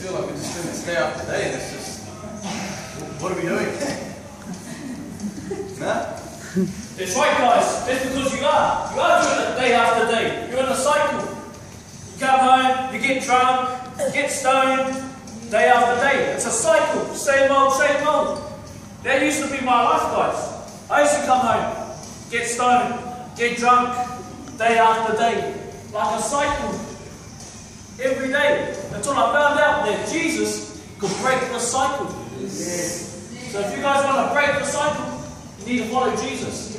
feel like we're just doing this day after day, and it's just, what are we doing? No? It's right, guys. It's because you are. You are doing it day after day. You're in a cycle. You come home, you get drunk, you get stoned, day after day. It's a cycle. Same old, same old. That used to be my life, guys. I used to come home, get stoned, get drunk, day after day. Like a cycle. Every day. Until I found out that Jesus could break the cycle. Yes. So if you guys want to break the cycle, you need to follow Jesus.